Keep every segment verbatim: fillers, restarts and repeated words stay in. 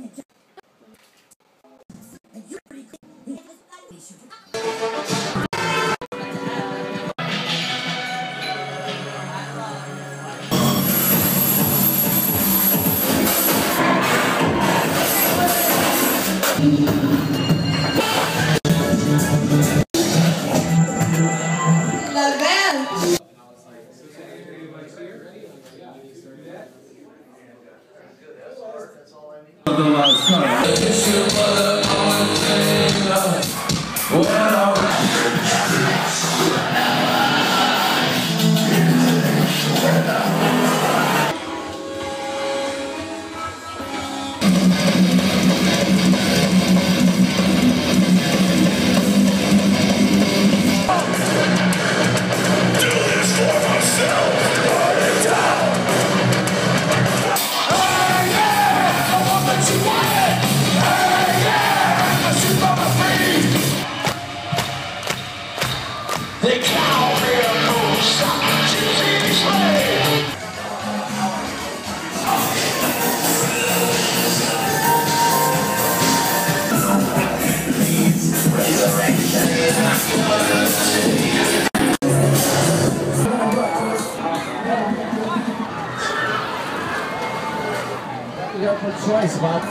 Choice, Bob.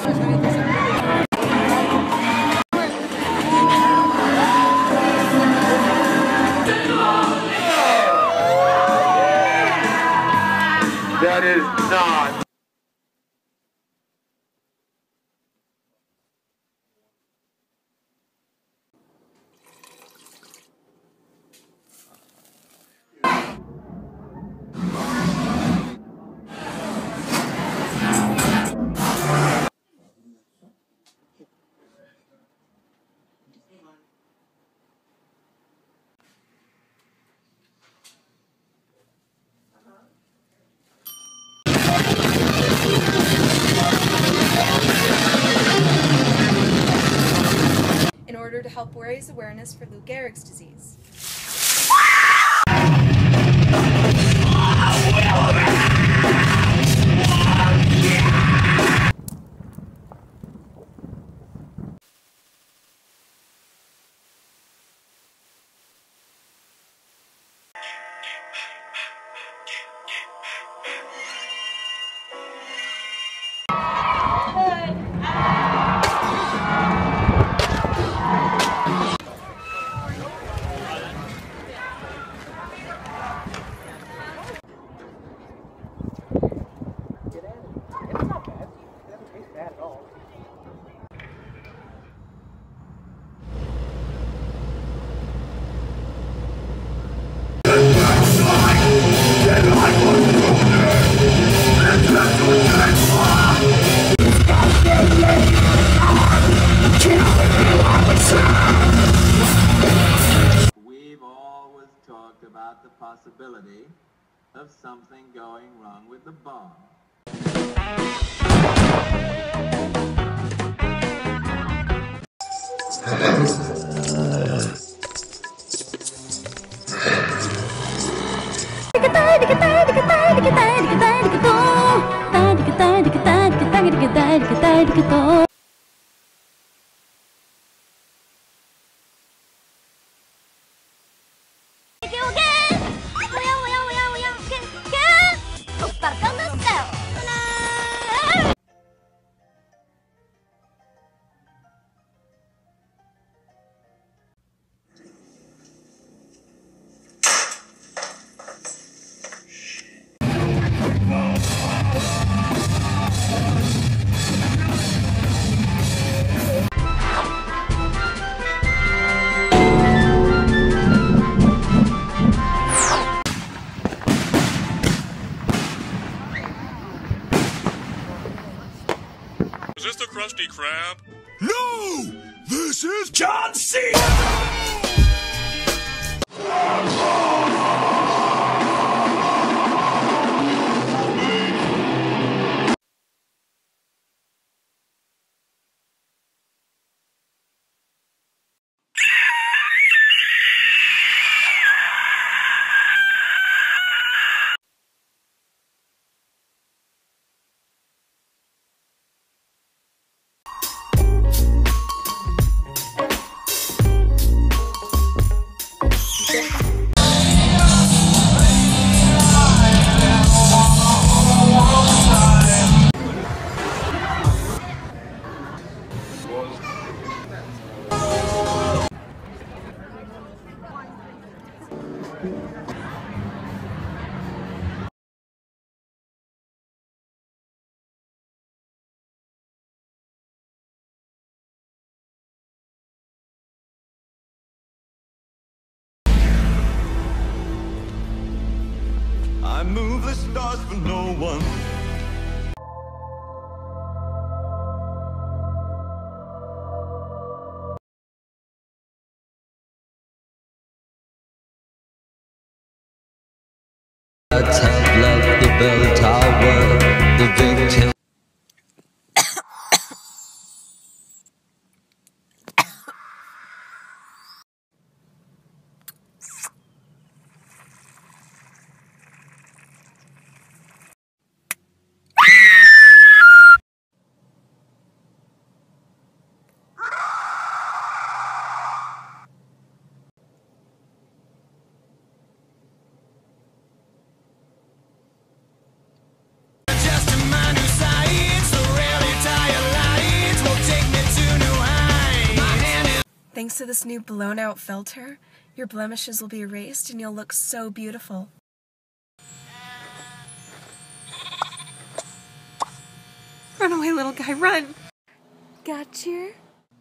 That is not. In order to help raise awareness for Lou Gehrig's disease. We've always talked about the possibility of something going wrong with the bomb. Is this the Krusty Krab? No! This is John Cena! I move the stars for no one. Left the bell tower, the victim. Thanks to this new blown-out filter, your blemishes will be erased and you'll look so beautiful. Run away, little guy, run! Got your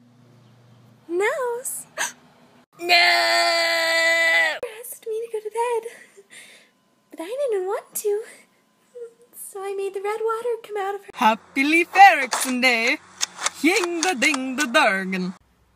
nose. No! Asked me to go to bed, but I didn't want to, so I made the red water come out of her. Happily Ferrixen Day! Yinga ding the dargen!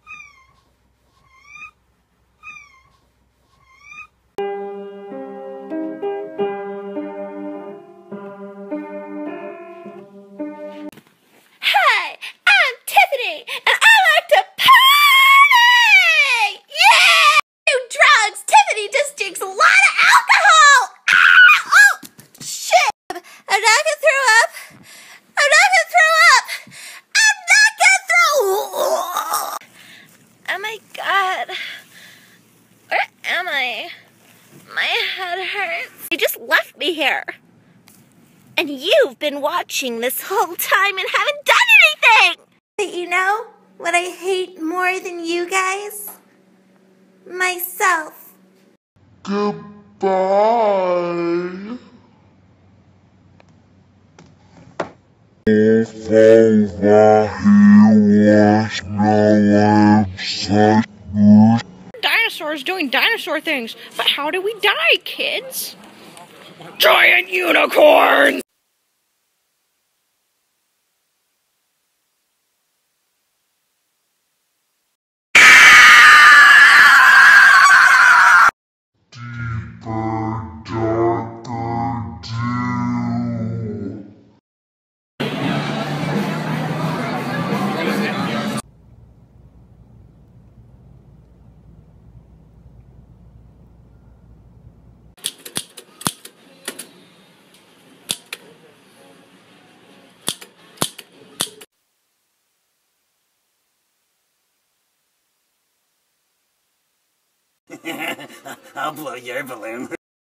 And you've been watching this whole time and haven't done anything! But you know what I hate more than you guys? Myself. Goodbye. Dinosaurs doing dinosaur things, but how do we die, kids? Giant unicorns! I'll blow your balloon.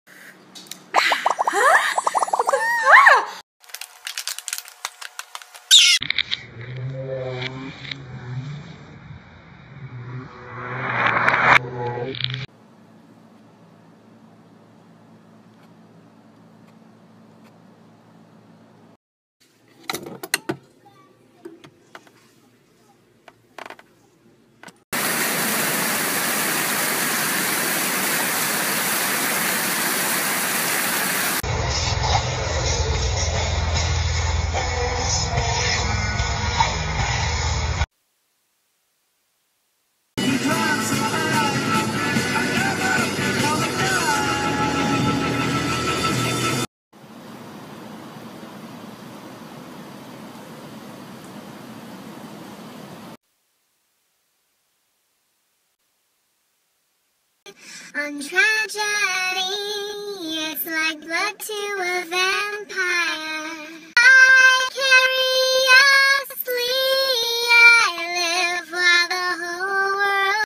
On tragedy, it's like blood to a vampire. I curiously, I live while the whole world.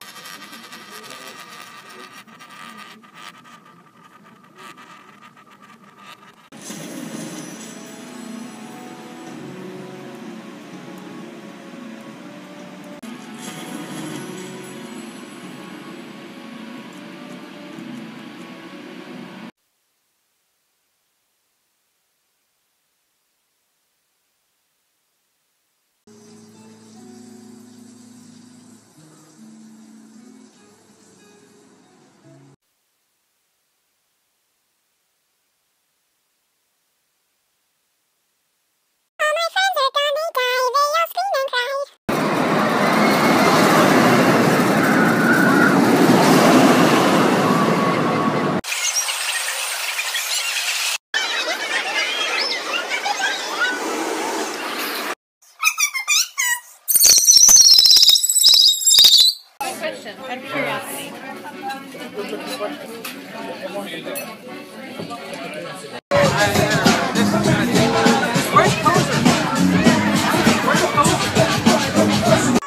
question, out of curiosity. Where's Poser? Where's Poser?